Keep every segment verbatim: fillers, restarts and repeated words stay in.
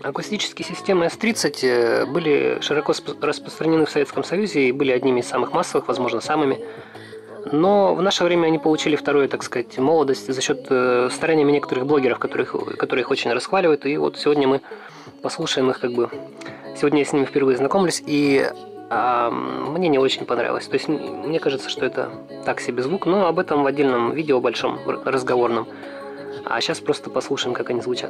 Акустические системы эс тридцать были широко распространены в Советском Союзе и были одними из самых массовых, возможно, самыми. Но в наше время они получили вторую, так сказать, молодость за счет стараниями некоторых блогеров, которых, которые их очень расхваливают. И вот сегодня мы послушаем их, как бы. Сегодня я с ними впервые знакомлюсь, и а, мне не очень понравилось. То есть мне кажется, что это так себе звук, но об этом в отдельном видео большом, разговорном. А сейчас просто послушаем, как они звучат.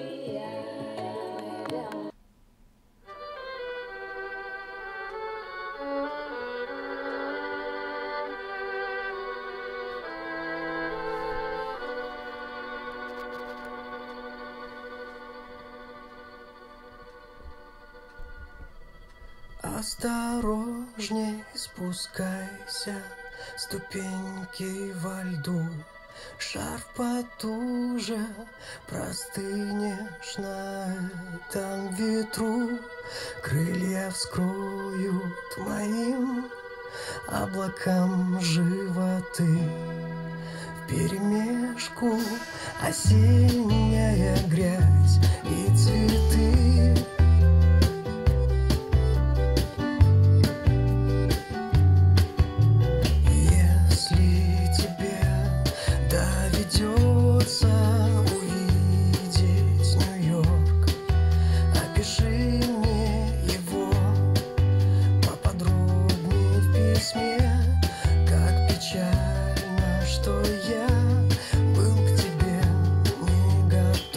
Осторожней спускайся, ступеньки во льду, шарф потуже, простынешь на этом ветру, крылья вскроют моим облакам животы, вперемешку осенняя грязь и цветы. Что я был к тебе не готов.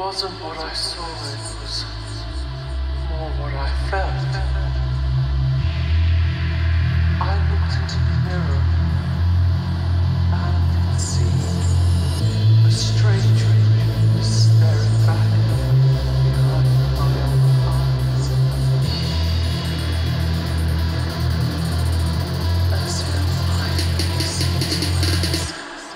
wasn't what I saw, it was more what I felt. I looked into the mirror and it seemed a stranger was staring back behind my own eyes. As if life seemed to last.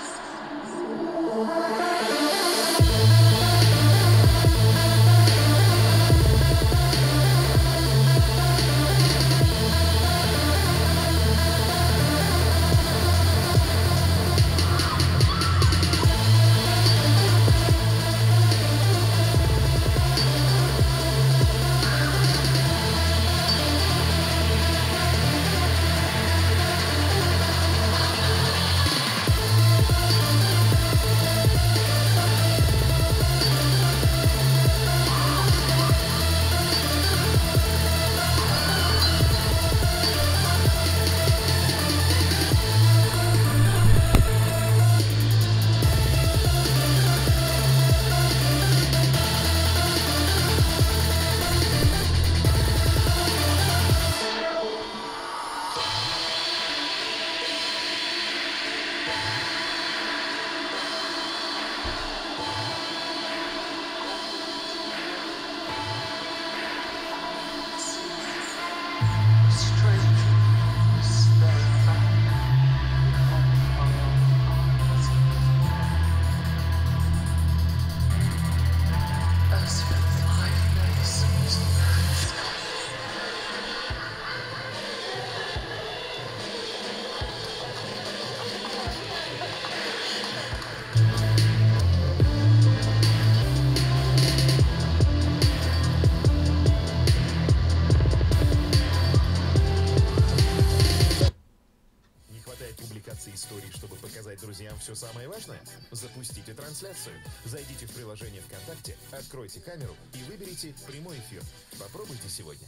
Истории, чтобы показать друзьям все самое важное? Запустите трансляцию. Зайдите в приложение ВКонтакте, откройте камеру и выберите прямой эфир. Попробуйте сегодня.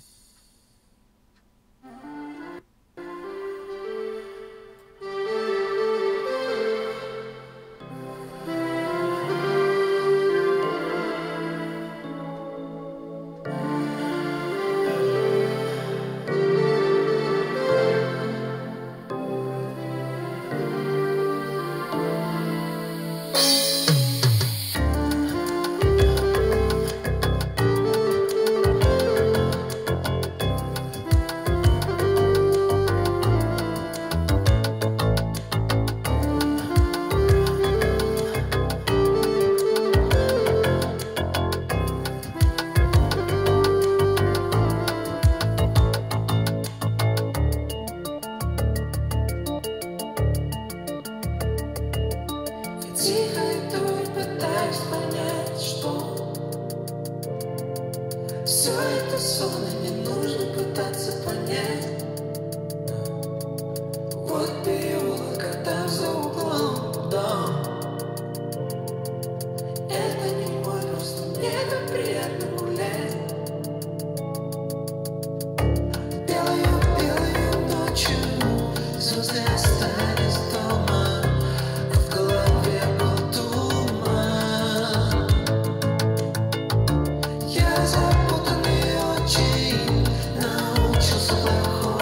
Я запутанный очень научился плохому.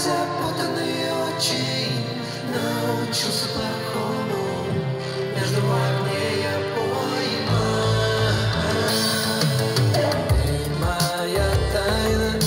запутанные очи, научился плохому, между огней я поймаю. Ты моя тайна.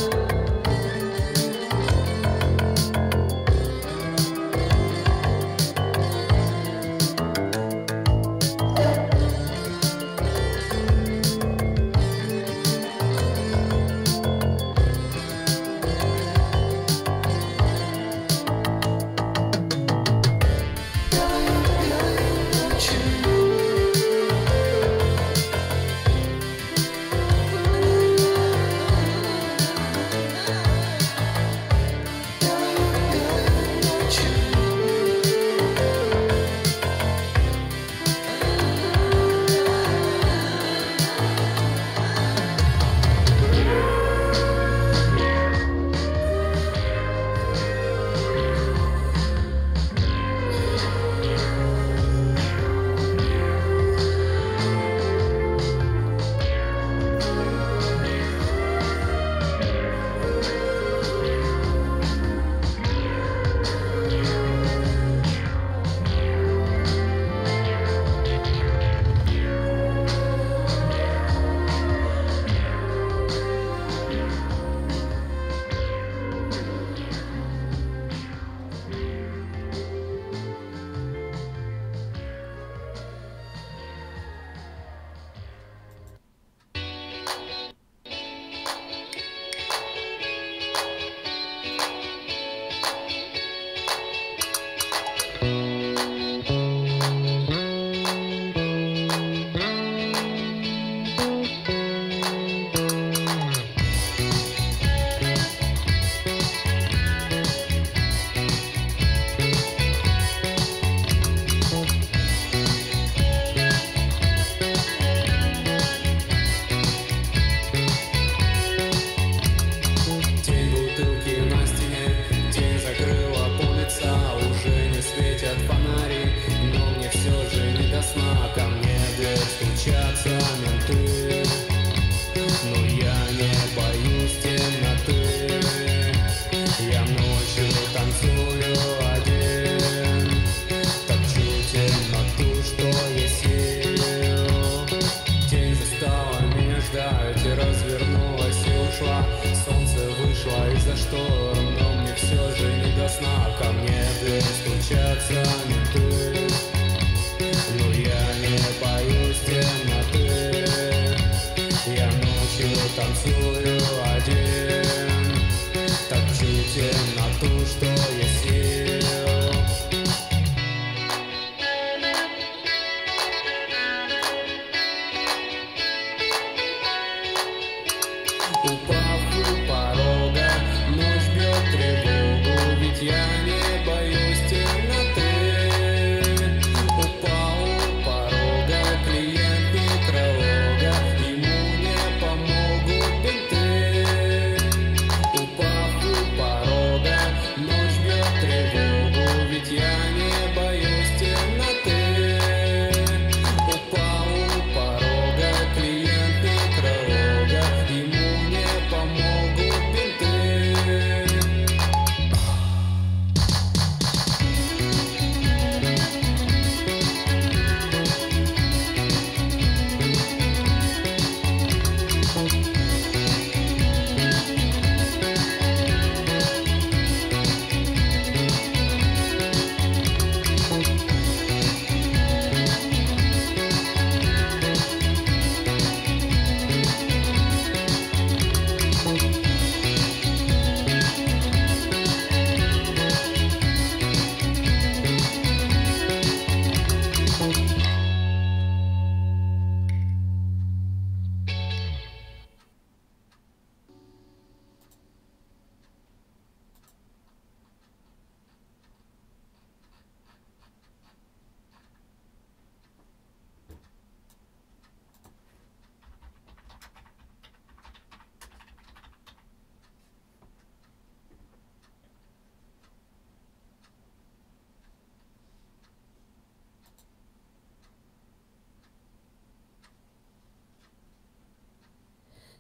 Упав у порога,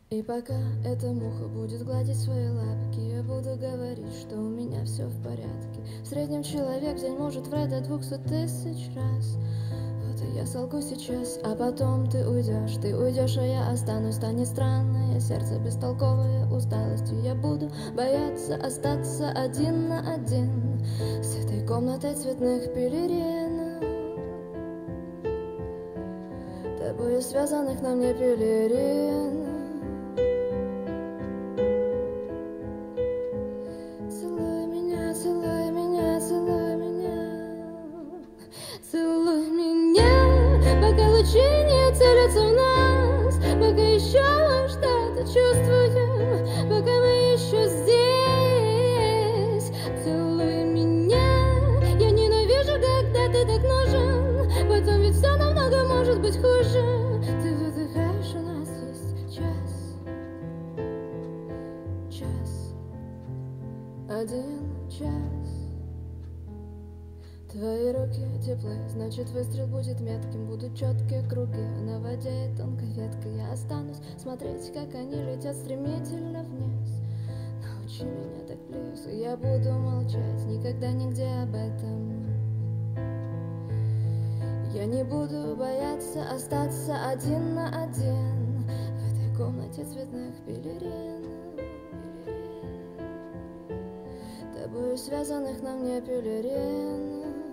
И пока эта муха будет гладить свои лапки, я буду говорить, что у меня все в порядке. В среднем человек в день может врать до двухсот тысяч раз. Вот и я солгу сейчас, а потом ты уйдешь. Ты уйдешь, а я останусь. Станет странное сердце, бестолковое усталостью. Я буду бояться остаться один на один с этой комнатой цветных пелерин, тобою связанных на мне пелерин. Не целятся в нас, пока еще что-то чувствуем, пока мы еще здесь. Целуй меня, я ненавижу, когда ты так нужен, потом ведь все намного может быть хуже. Ты выдыхаешь, у нас есть час, час, один час. Твои руки теплые, значит выстрел будет метким. Будут четкие круги на воде и тонкой веткой. Я останусь смотреть, как они летят стремительно вниз. Научи меня так близко, я буду молчать, никогда нигде об этом. Я не буду бояться остаться один на один в этой комнате цветных пелерин, тобою связанных на мне пелерин.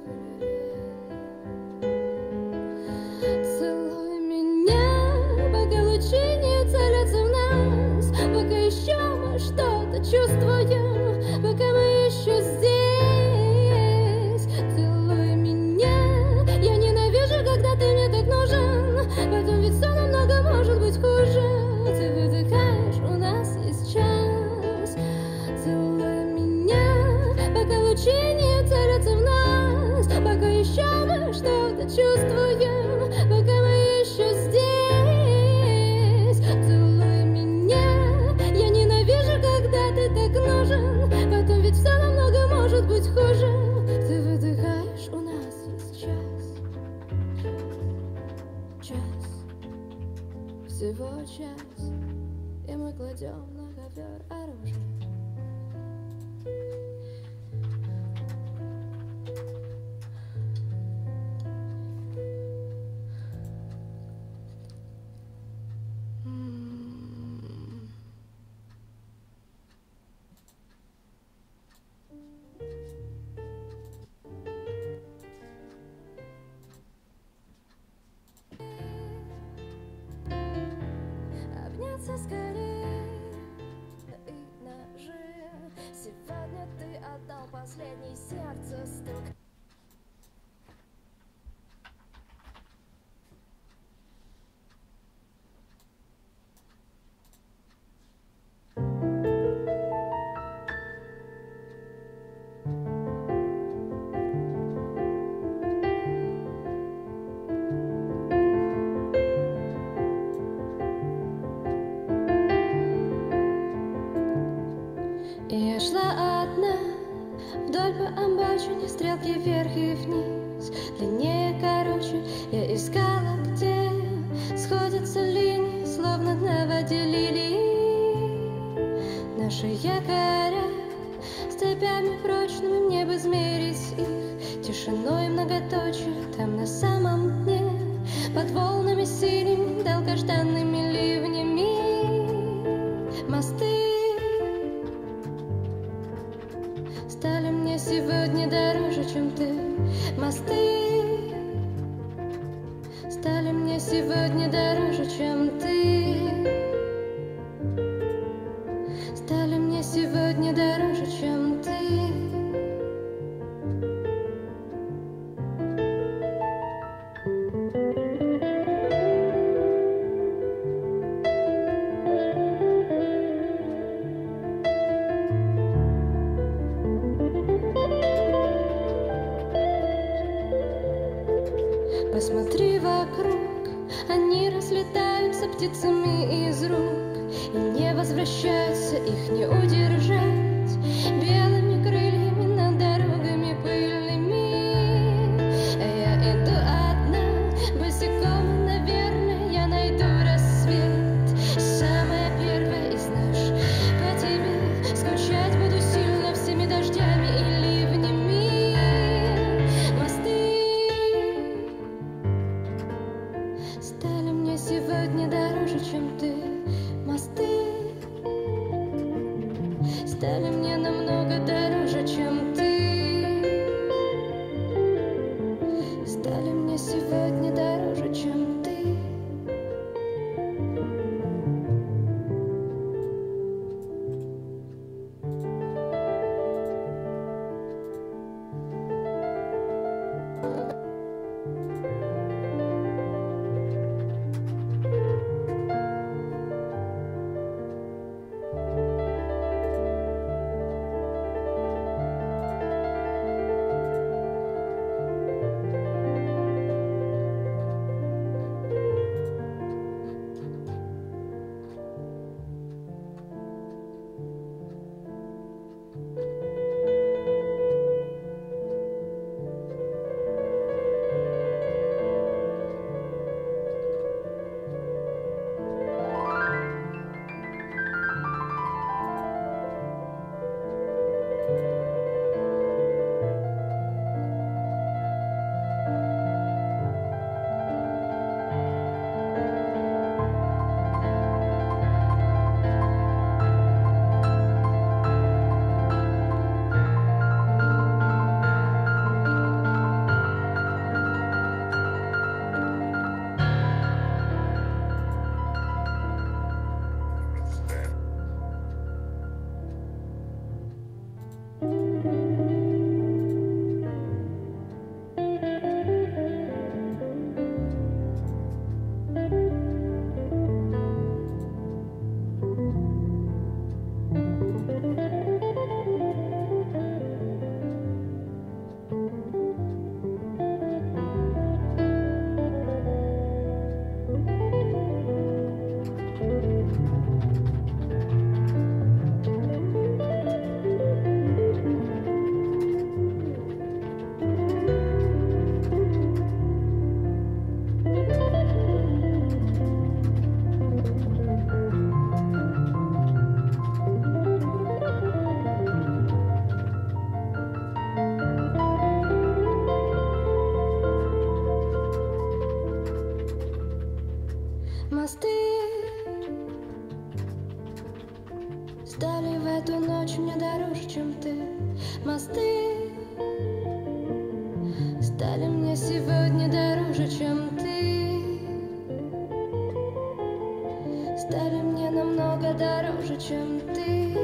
Целуй меня, пока лучи не целятся в нас, пока еще мы что-то чувствуем, пока мы еще здесь. Целуй меня, я ненавижу, когда ты мне так нужен, потом ведь все намного может быть хуже. Ты выдыхаешь, у нас есть час. Целуй меня, пока лучи не целятся в нас, пока еще мы что-то чувствуем, пока мы еще здесь. Целуй меня, я ненавижу, когда ты так нужен, потом ведь все намного может быть хуже. Ты выдыхаешь, у нас есть час, час, всего час, и мы кладем на ковер оружие. Обняться скорее и ножи. Сегодня ты отдал последний сердце стук. Я шла одна вдоль по обочине, стрелки вверх и вниз, длиннее, короче. Я искала, где сходятся линии, словно на воде лилии. Наши якоря степями прочными, мне бы измерить их тишиной многоточие. Там на самом дне, под волнами синими, долгожданными ливнями, мосты стали мне сегодня дороже, чем ты. Мосты стали мне сегодня дороже, чем ты. Стали мне сегодня дороже, чем ты. Посмотри вокруг, они разлетаются птицами из рук и не возвращаются, их не удержать белыми крыльями над дорогами пыльными. А я иду одна, босиком, наверное, я найду рассвет. Самое первое Стали в эту ночь мне дороже, чем ты. Мосты стали мне сегодня дороже, чем ты. Стали мне намного дороже, чем ты.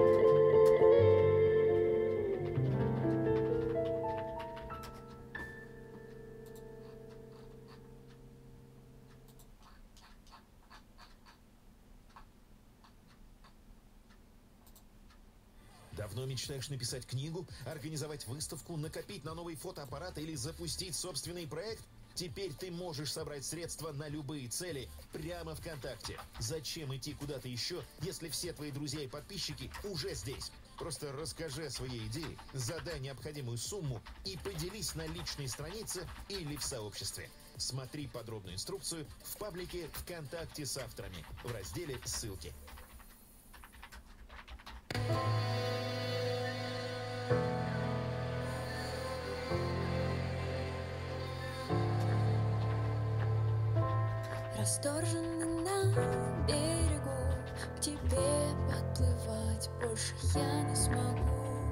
Давно мечтаешь написать книгу, организовать выставку, накопить на новый фотоаппарат или запустить собственный проект? Теперь ты можешь собрать средства на любые цели прямо ВКонтакте. Зачем идти куда-то еще, если все твои друзья и подписчики уже здесь? Просто расскажи о своей идее, задай необходимую сумму и поделись на личной странице или в сообществе. Смотри подробную инструкцию в паблике ВКонтакте с авторами в разделе «Ссылки». Расторженный на берегу, к тебе подплывать больше я не смогу.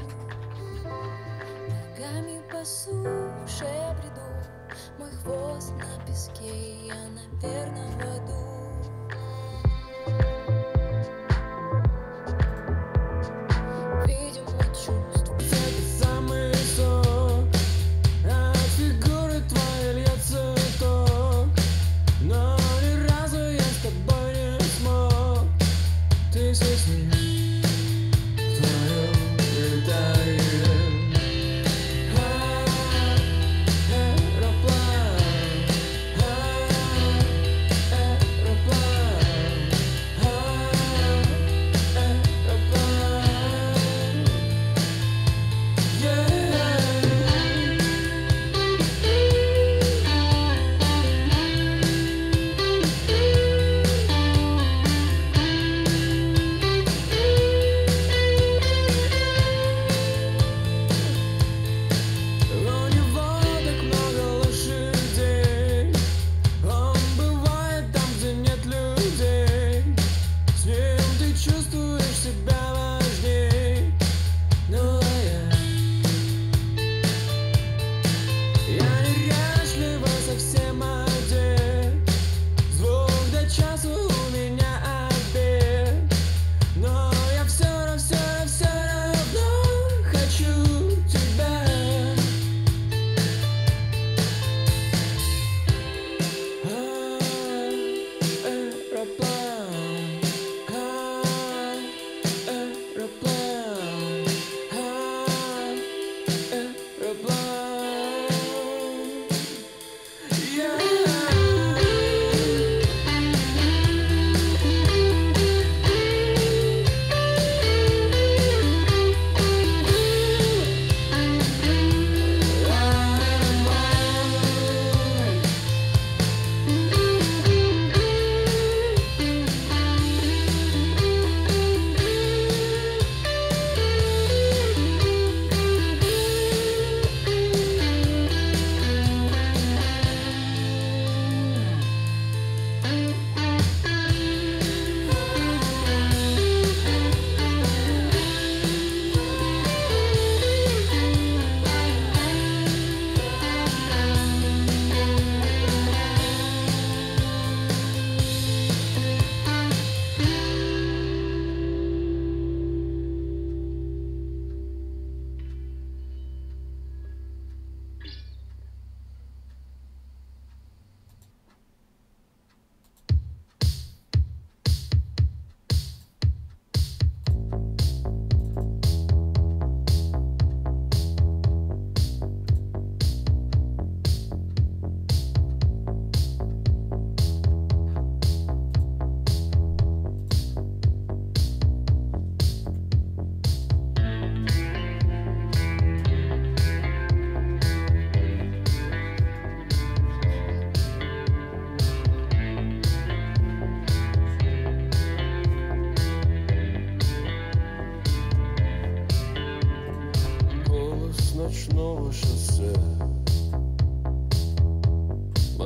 Ногами по суше бреду, мой хвост на песке, я, наверно, в аду. Видимо, чувств Это самый сок, от фигуры твоей льется ток. Но ни разу я с тобой не смог. Ты здесь не вдвоем летаем. Аэроплан, аэроплан.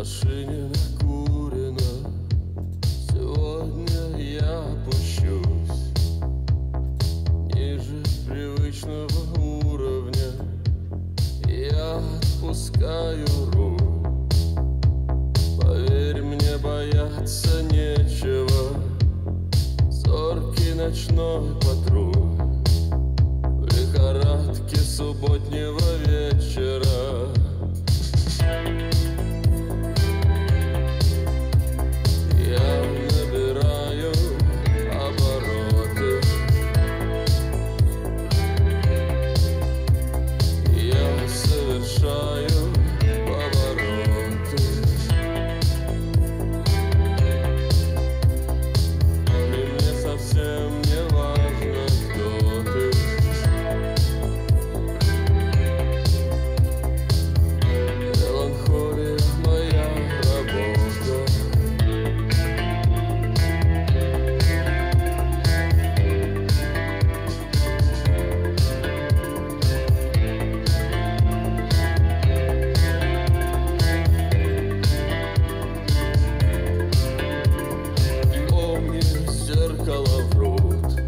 машине накурено. Сегодня я опущусь ниже привычного уровня. Я отпускаю руль. Поверь мне, бояться нечего. Зоркий ночной патруль в лихорадке субботнего вечера. Я набираю обороты. Я совершаю повороты. И мне совсем не важно, кто ты. Меланхолия моя работа. Помни, зеркало врут,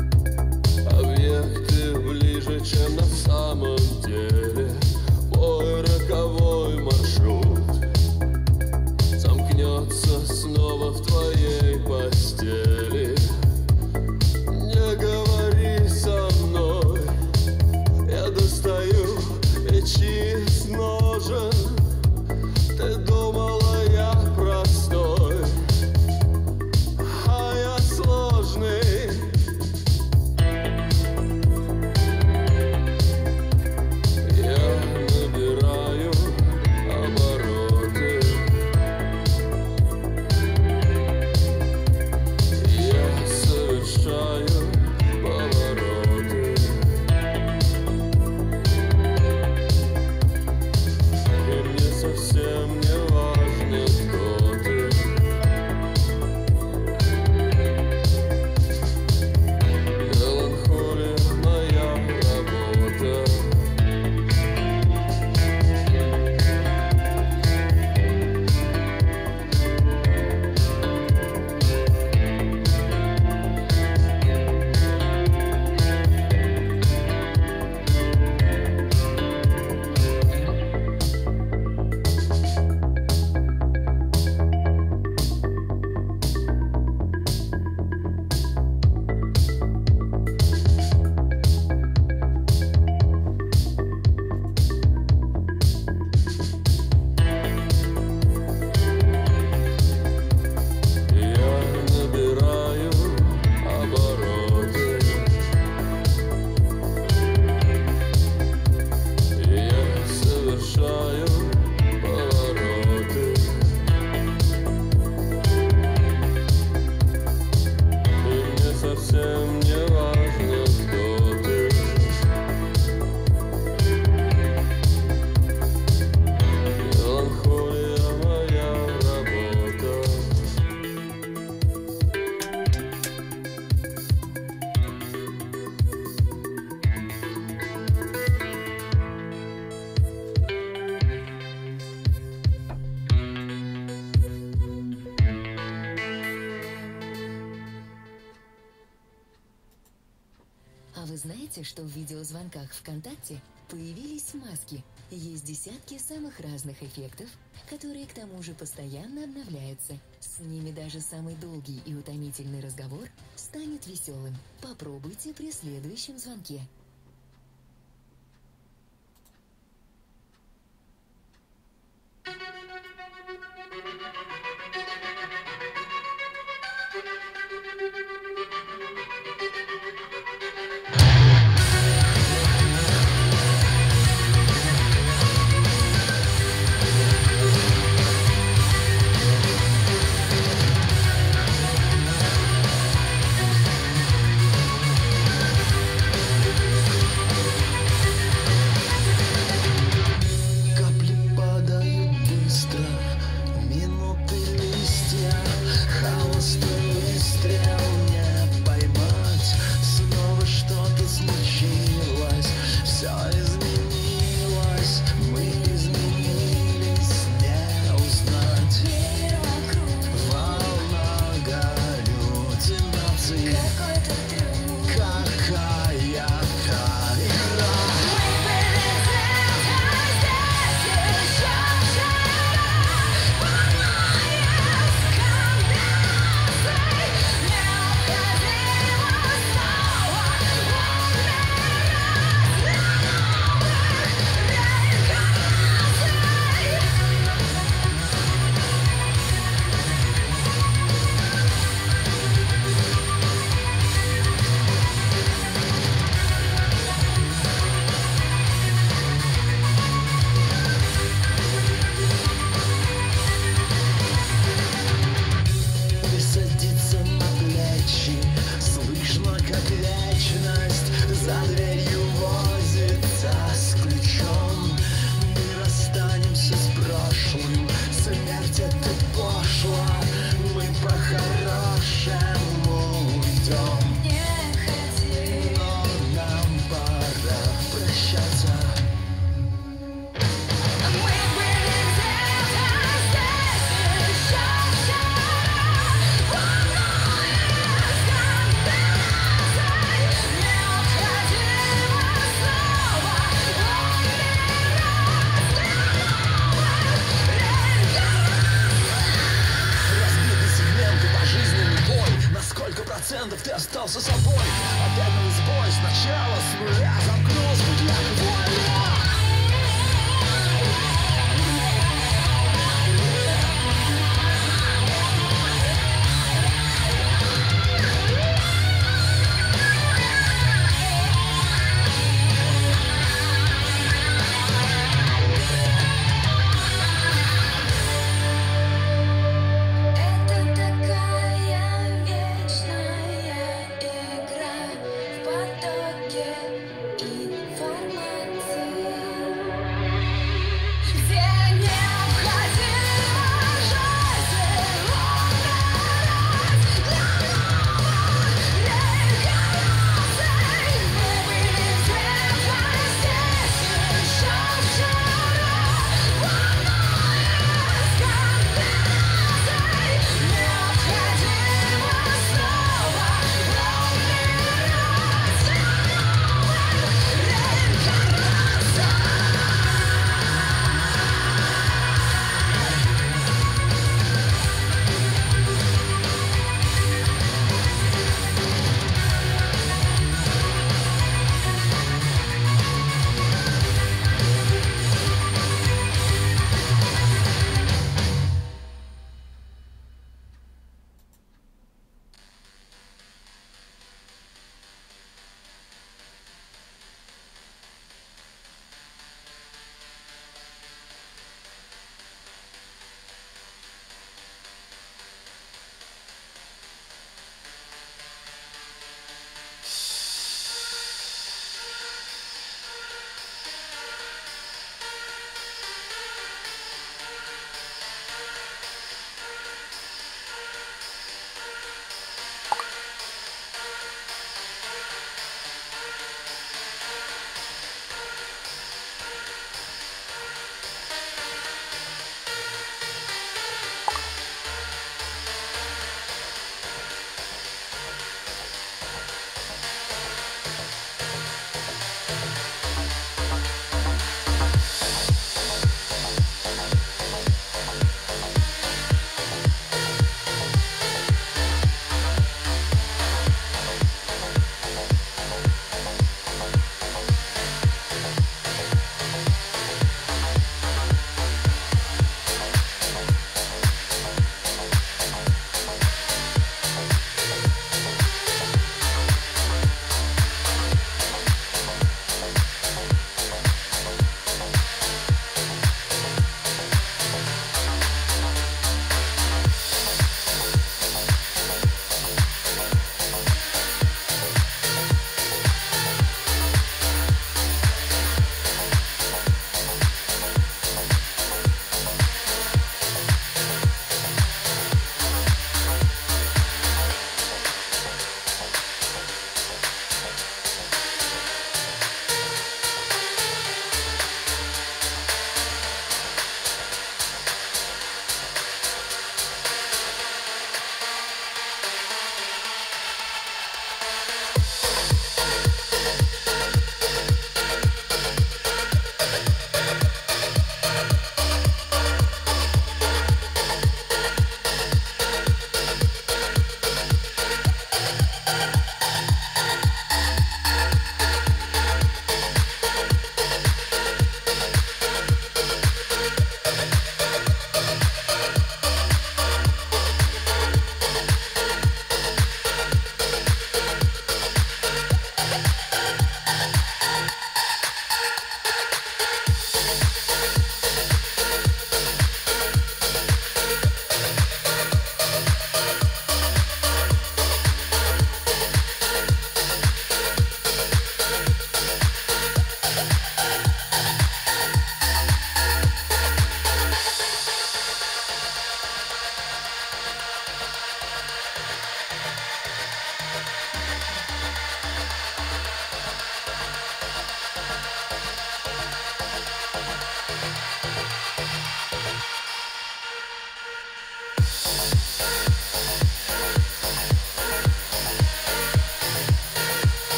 объекты ближе, чем на самом деле. Мой роковой маршрут замкнется снова в твоей постели. Не говори со мной, я достаю мечи из ножен. Ты думала, я простой, а я сложный. Я набираю обороты. Я совершаю повороты. И мне совсем не важно, кто ты. Меланхолия моя работа. Я набираю обороты. Я совершаю повороты. И мне совсем не важно, кто ты. Меланхолия моя работа. А вы знаете, что в видеозвонках ВКонтакте появились маски? Есть десятки самых разных эффектов, которые к тому же постоянно обновляются. С ними даже самый долгий и утомительный разговор станет веселым. Попробуйте при следующем звонке. Я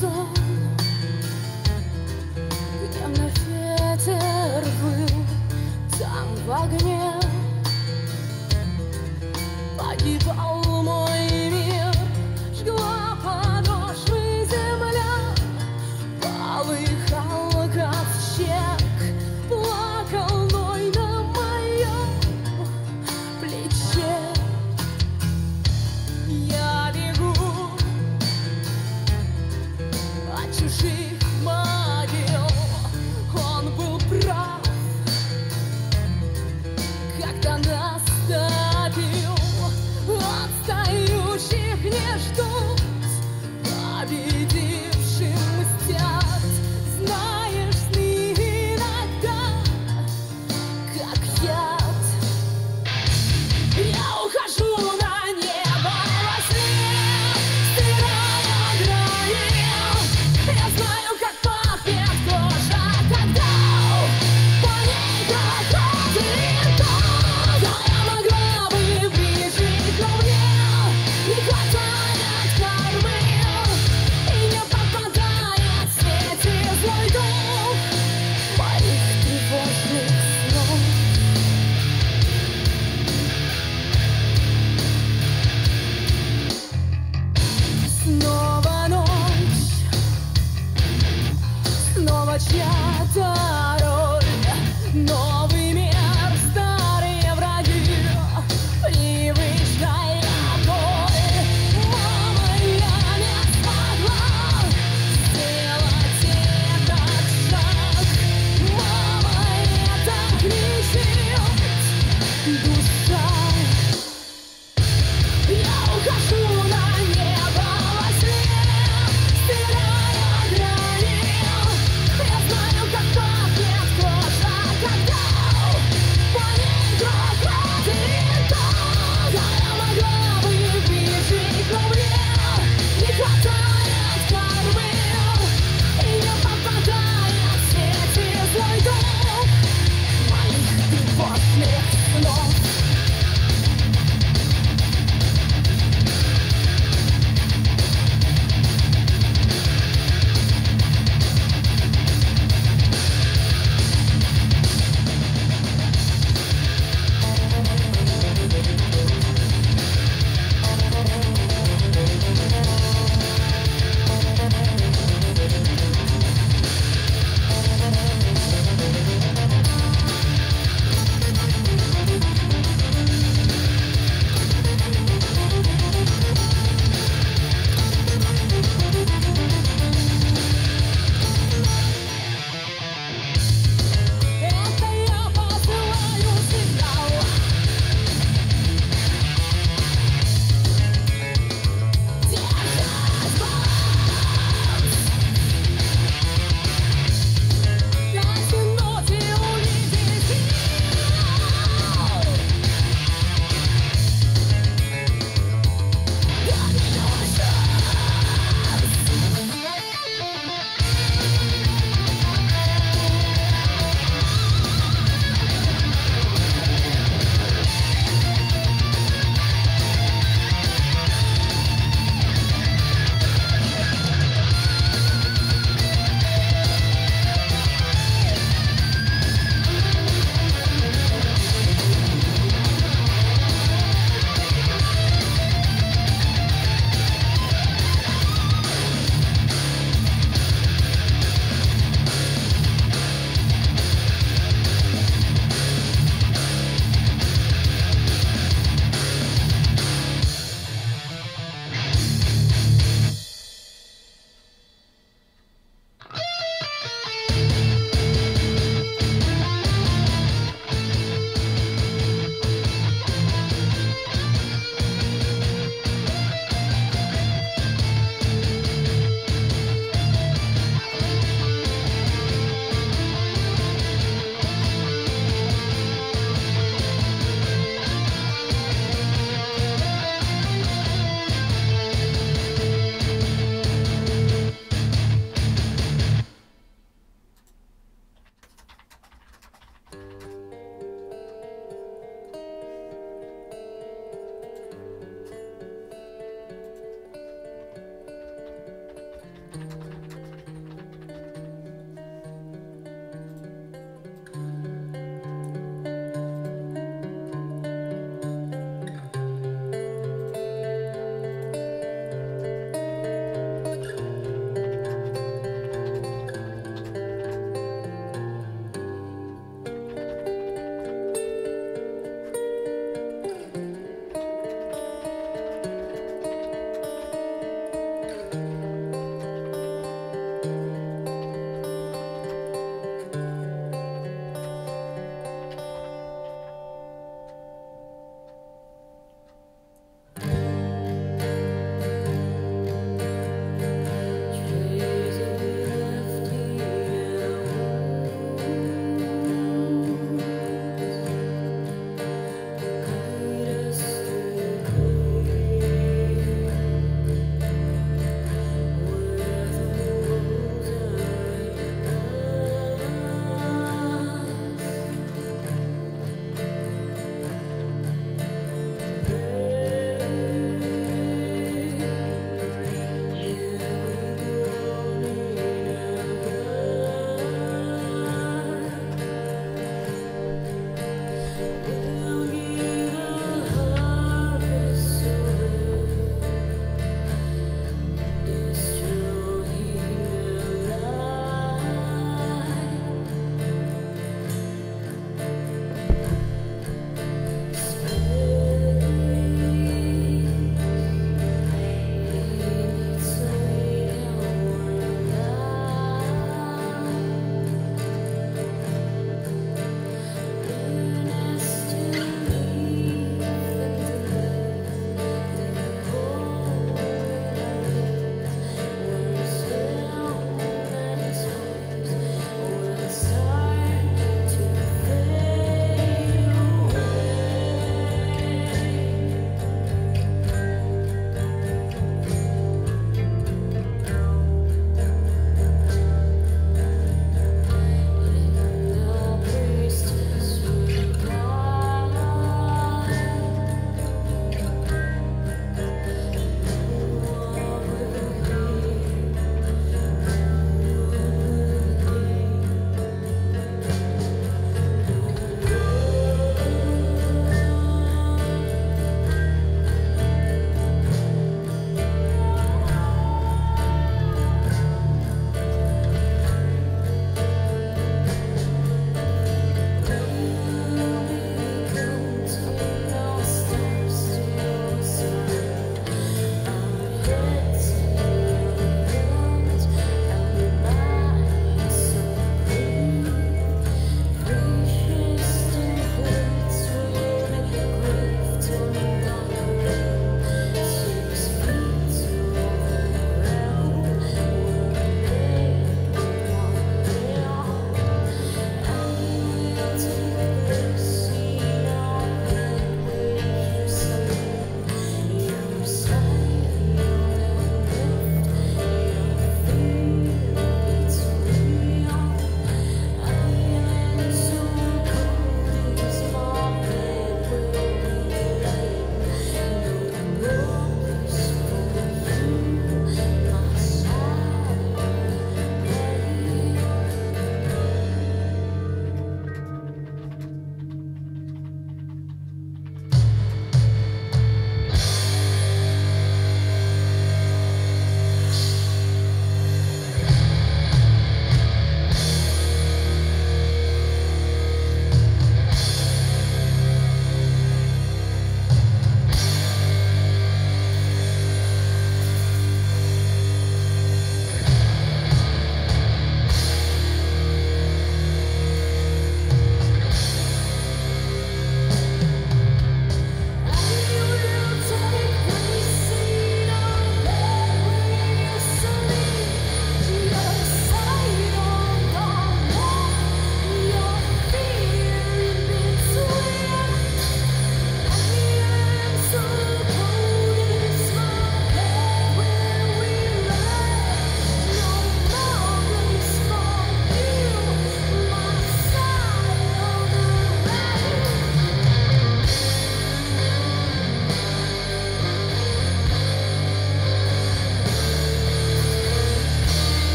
сон. Гневно ветер выл там в огне. Погибал мой мир, жгла подошвы земля, полыхал ковчег, плакал ной на моем плече. Я бегу от чужих могил. Он был прав, когда нас топил. Отстающих не ждут, победившим мстят. Знаешь, сны иногда как яд. Я ухожу на небо во сне, стирая грани. Я знаю, как пахнет кожа, когда по ней проходит тот. Я могла бы выжить, но мне не хватает кормы, и не попадает в свете злой дух моих тревожных снов. Снова ночь, снова чья-то